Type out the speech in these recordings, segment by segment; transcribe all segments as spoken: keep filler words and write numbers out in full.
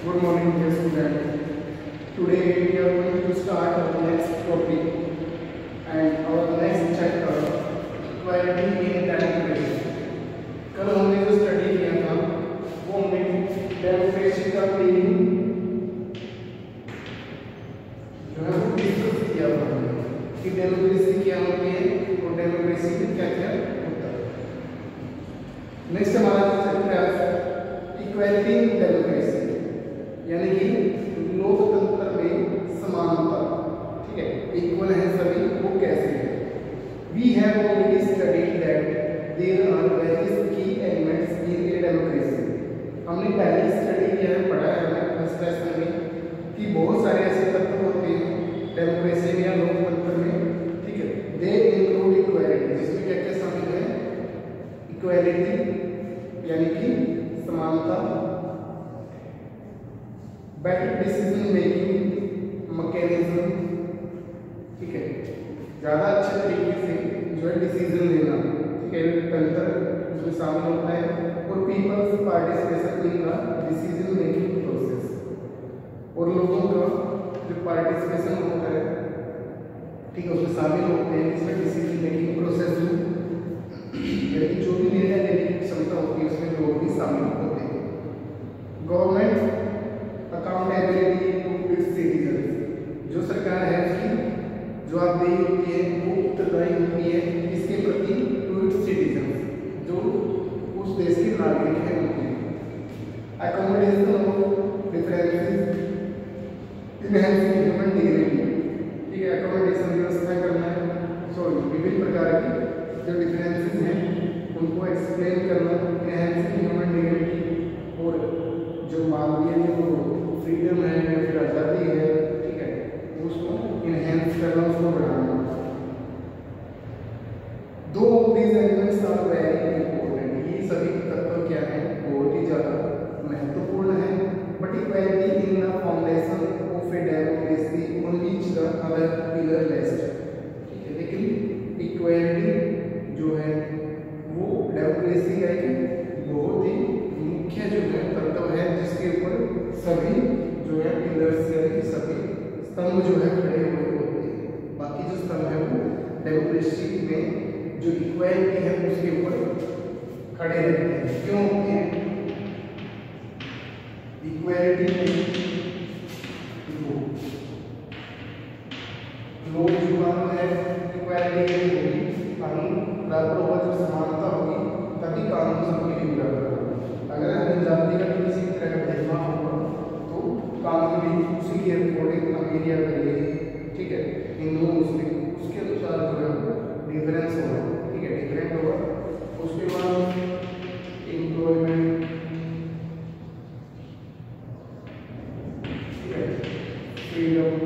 Good morning, dear student. Today we are going to start our next topic and our next chapter, equality in democracy. कल हमने जो study किया था वो हमने डेमोक्रेसी का मीनिंग जो है वो डिस्कस किया था कि डेमोक्रेसी क्या होती है और डेमोक्रेसी में क्या क्या होता है। नेक्स्ट हमारा चैप्टर है इक्वालिटी इन डेमोक्रेसी, यानी कि लोकतंत्र में समानता। ठीक है, इक्वल है सभी, वो कैसे है। We have already studied that there are various key elements in a democracy. हमने पहले स्टडी किया है, पढ़ा है हमें फर्स्ट लेसन में कि बहुत सारे ऐसे तत्व होते हैं डेमोक्रेसी में या लोकतंत्र में। ठीक है, दे इंक्लूड इक्वालिटी, जिसमें क्या क्या शामिल है। इक्वालिटी यानी कि समानता, बेटर डिसीजन मेकिंग मैकेनिज्म। ठीक है, ज़्यादा अच्छे तरीके से जो है डिसीजन लेना। ठीक है, तंत्र उसमें शामिल होता है और peoples participation in the decision making process, और लोगों का जो पार्टिसिपेशन होता है, ठीक है, उसमें शामिल होते हैं इसमें डिसीजन मेकिंग प्रोसेस में, यानी जो भी निर्णय लेने की क्षमता होती है उसमें लोग भी शामिल होते हैं। Government accountability to its citizen, जो सरकार है उसकी जवाबदेही होती है, वो उत्तरदायी होती है इसके प्रति टू इट्स सिटीजन, जो उस देश के नागरिक हैं उनके। Accommodation of differences enhancing human dignity. ठीक है, अकोमोडेशन व्यवस्था करना है, सॉरी विभिन्न प्रकार की जो डिफरेंसेस हैं उनको एक्सप्लेन करना, इनहैंसिंग ह्यूमन डिग्निटी, और जो मानवीय जो फ्रीडम है या फिर आज़ादी है, ठीक है, उसको इनहेंस करना, उसको बढ़ाना। दो these elements are very important, ये सभी तत्व क्या है, बहुत ही ज़्यादा महत्वपूर्ण है। But equality in the foundation of a democracy on which the other pillar rest. ठीक है, लेकिन इक्वालिटी जो है वो डेमोक्रेसी का एक बहुत ही मुख्य जो है तत्व है, जिसके ऊपर सभी जो है पिलर्स यानी सभी स्तंभ जो है खड़े हुए होते हैं। बाकी जो स्तंभ है वो डेमोक्रेसी में जो इक्वालिटी है उसके ऊपर खड़े रहते हैं। क्यों होते हैं? इक्वालिटी में लोग जो कानून है इक्वालिटी के लिए होगी, कानून बराबर होगा, जो समानता होगी तभी कानून सबके लिए बराबर होगा। अगर अपनी जाति का किसी तरह का भेदभाव होगा तो कानून भी उसी के अकॉर्डिंग अमीर या गरीब, ठीक है, हिंदू मुस्लिम, उसके अनुसार जो है डिफरेंस होगा। ठीक है, डिफरेंट होगा। उसके बाद एम्प्लॉयमेंट, ठीक है, फ्रीडम,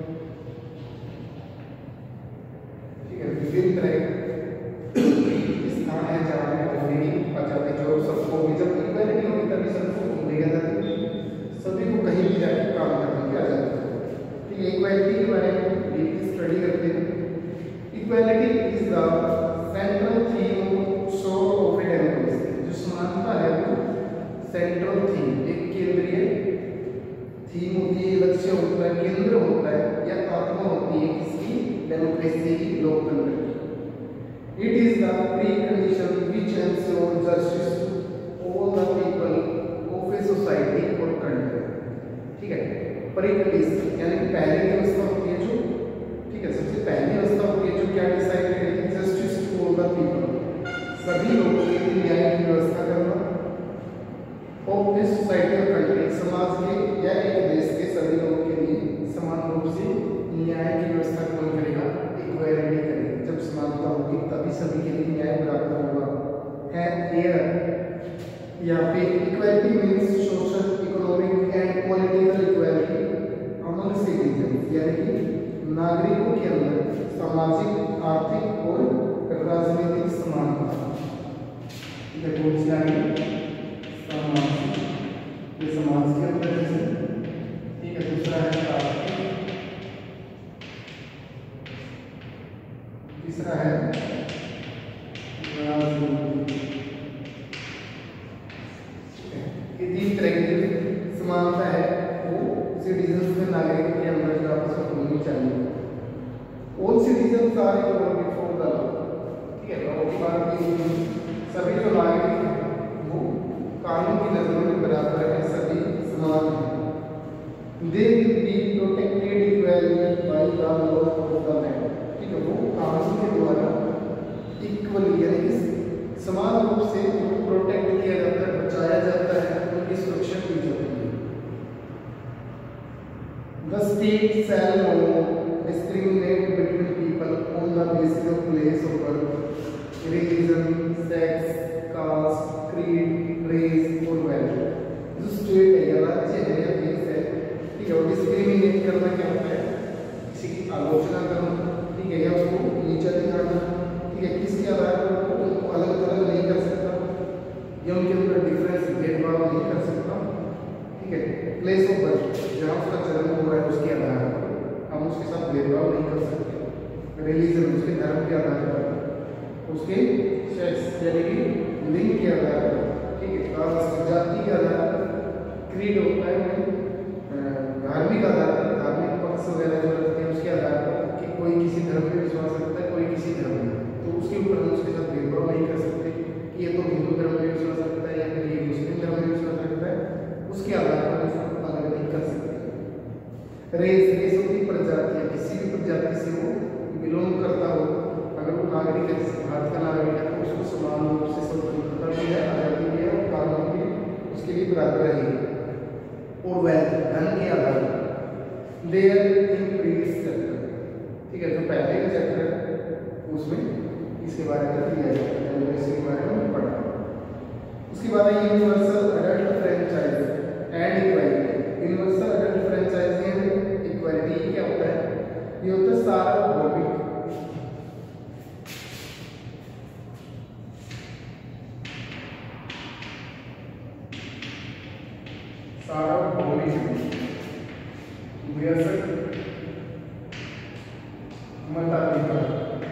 ठीक है, विभिन्न तरह स्थान है जहाँ नौकरी आ जाती, जो सबको भी जब इक्वालिटी होगी तभी सबको मिलेगा, सभी को कहीं भी जाकर काम करने की आजादी है। ठीक है, इक्वालिटी के बारे में डीपली स्टडी करते हैं। Equality is the central theme so of a democracy. जो समानता है वो सेंट्रल थीम, एक केंद्रीय थीम होती है, लक्ष्य होता है, केंद्र होता है या आत्मा होती है किसकी? डेमोक्रेसी की, लोकतंत्र की। It is the precondition which ensures justice to all the people of a society or country। ठीक है, प्रीकंडीशन यानी कि पहली व्यवस्था होती है जो, ठीक है, सबसे पहली व्यवस्था होती है जो क्या डिसाइड करेगी? Justice to all the people, सभी लोगों के लिए न्याय की व्यवस्था करना। ऑफ ए सोसाइटी और कंट्री, समाज के या एक देश के सभी लोगों के लिए समान रूप से न्याय की व्यवस्था कौन करेगा? इक्वालिटी करेगा। जब समानता होगी तभी सभी के लिए न्याय प्राप्त होगा। है एयर या फिर equality means social, economic and political equality among citizen, यानी कि नागरिकों के अंदर सामाजिक, आर्थिक और राजनीतिक समानता। ये कौन सी आ गई? सामाजिक, ये समाज के अंदर है। ठीक है, दूसरा है आर्थिक, तीसरा है राजनीतिक। ये तीन तरह के समानता है वो सिटीजन्स में, नागरिक के अंदर जो आपस में होनी चाहिए। All citizens are equal before the law, ठीक है। लॉ की बात की, सभी जो नागरिक हैं वो कानून की नजरों में बराबर है, सभी समान हैं। They will be protected equally by the law of the land, ठीक है। वो कानून के द्वारा इक्वली यानी कि समान रूप से प्रोटेक्ट किया जाता है, बचाया जाता है, उनकी सुरक्षा की जाती है। The state shall not discriminate between people on the basis of place of birth, religion, sex, caste, creed, race or wealth। जो स्टेट है या राज्य है या देश है, ठीक है, वो डिस्क्रिमिनेट करना क्या होता है, किसी की आलोचना करना, ठीक है, या उसको नीचा दिखाना, ठीक है, किसके आधार पर उनको अलग अलग नहीं कर सकता या उनके अंदर डिफरेंस भेदभाव नहीं कर सकता, ठीक है। प्लेस ऑफ बर्थ, जहाँ उसका जन्म हुआ है उसके आधार पर हम उसके साथ भेदभाव नहीं कर सकते। रिलीजन, उसके धर्म के आधार पर, उसके सेक्स यानी कि लिंग के आधार पर, ठीक है, कास्ट जाति के आधार पर। क्रीड होता है धार्मिक आधार पर, धार्मिक पक्ष वगैरह जो रखते हैं उसके आधार पर कि कोई किसी धर्म में विश्वास रखता है, कोई किसी धर्म में, तो उसके ऊपर हम उसके साथ भेदभाव नहीं कर सकते कि ये तो हिंदू धर्म में विश्वास रखता है या फिर ये मुस्लिम धर्म में विश्वास रखता है, उसके आधार पर उसको अलग नहीं कर सकते। रेस, रेस होती है प्रजाति, किसी भी प्रजाति से वो बिलोंग करता हो, अगर वो नागरिक है, जैसे भारत का नागरिक है, तो उसको समान रूप से स्वतंत्रता भी है, आज़ादी भी है और कानून भी उसके लिए बराबर रहेगी। और वेल्थ, धन के आधार पर देयर इन प्रीवियस चैप्टर, ठीक है, जो पहले का चैप्टर है उसमें इसके बारे में दिया जाता है, डेमोक्रेसी के बारे में पढ़ा। उसके बाद है universal adult franchise and equality. Universal adult franchise and equality क्या होता है, ये होता है सार्वभौमिक सार्वभौमिक वयस्क मताधिकार,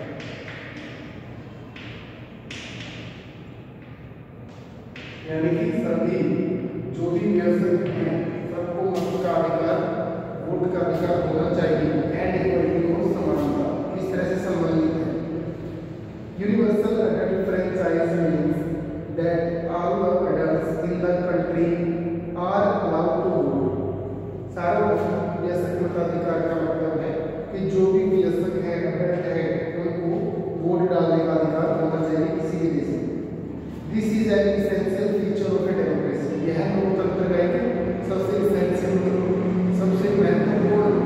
यानी कि सभी जो भी वयस्क हैं सबको मत का अधिकार, वोट का अधिकार होना चाहिए। एंड इक्वालिटी और समानता किस तरह से संबंधित है। Universal adult franchise means that all the adults in the country are allowed to vote. सार्वभौमिक वयस्क मताधिकार का मतलब है कि जो भी वयस्क है, अडल्ट है, उनको वोट डालने का अधिकार होना चाहिए किसी भी देश में। This is an essential feature of a democracy. यह लोकतंत्र का एक सबसे एसेंशियल, सबसे महत्वपूर्ण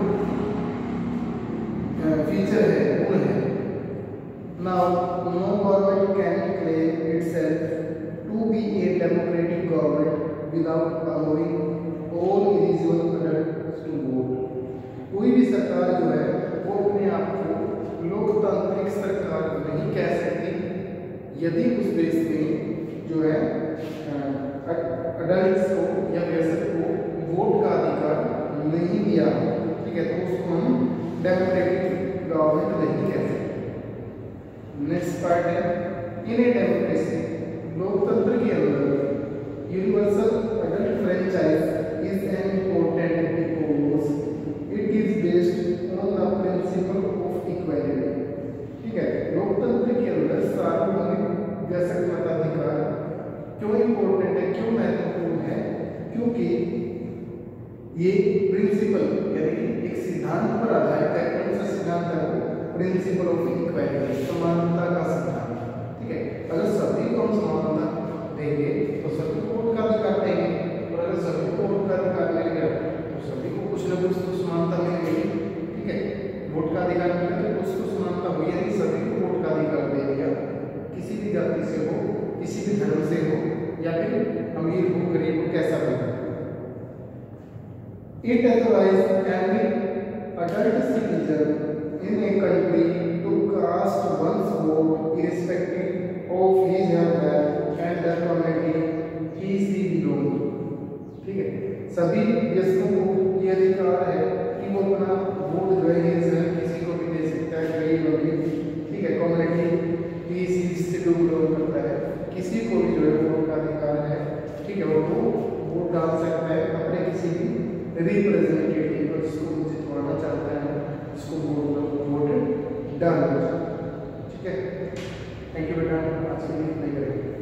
फीचर है, गुण है। Now no government can claim itself to be a democratic government without allowing all eligible adults to vote. कोई भी सरकार जो है वो अपने आप को लोकतांत्रिक सरकार नहीं कह सकती यदि उस देश में जो है अडल्ट्स को या वयस्क को वोट का अधिकार नहीं दिया, ठीक है, तो उसको हम डेमोक्रेटिक गवर्नमेंट नहीं कह सकते। नेक्स्ट पार्ट है इन ए डेमोक्रेसी, लोकतंत्र के अंदर universal adult franchise is an important because it is based on the principle of equality, ठीक है। लोकतंत्र के अंदर सार्वभौमिक वयस्क मताधिकार क्यों इम्पोर्टेंट है, क्यों महत्वपूर्ण है, क्योंकि ये प्रिंसिपल यानी एक सिद्धांत पर आधारित है। कौन सा सिद्धांत है वो? प्रिंसिपल ऑफ इक्वालिटी, समानता का सिद्धांत, ठीक है। अगर सभी को हम समानता देंगे तो सभी को वोट का अधिकार देंगे, और अगर सभी को वोट का अधिकार मिल गया तो सभी को कुछ न कुछ तो समानता मिल गई, ठीक है। वोट का अधिकार मिला तो कुछ तो समानता हुई, यानी सभी को वोट का अधिकार दे दिया, किसी भी जाति से हो, किसी भी धर्म से हो, या फिर अमीर हो, गरीब हो, कैसा भी हो। It authorizes every adult citizen in a country to cast one's vote irrespective of his or her and the community he she belongs, ठीक है। सभी वयस्कों को ये अधिकार है कि वो अपना वोट जो है किसी को भी दे सकता है, गरीब अमीर, ठीक है, कम्युनिटी ही शी से बिलोंग करता है, किसी को भी जो है वोट का अधिकार है, ठीक है। वो वोट डाल सकता है अपने किसी भी रिप्रेजेंटेटिव को जिसको वो जितवाना चाहता है, जिसको वोट वोट डालना चाहता है। ठीक है, थैंक यू बेटा, आज के लिए इतना ही करेंगे।